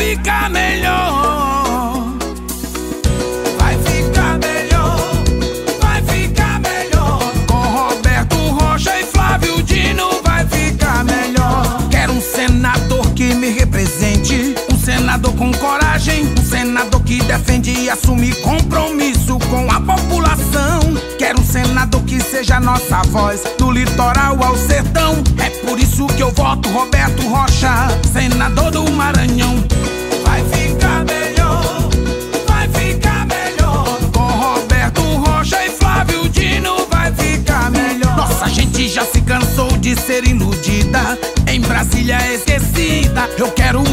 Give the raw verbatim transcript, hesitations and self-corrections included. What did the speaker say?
ficar melhor. Vai ficar melhor, vai ficar melhor. Com Roberto Rocha e Flávio Dino vai ficar melhor. Quero um senador que me represente, um senador com coragem, um senador que defende e assume compromisso com a população. Quero um senador que seja nossa voz, do litoral ao sertão. É por isso que eu voto Roberto Rocha, senador do Maranhão. Vai ficar melhor, vai ficar melhor. Com Roberto Rocha e Flávio Dino vai ficar melhor. Nossa gente já se cansou de ser iludida, em Brasília esquecida. Eu quero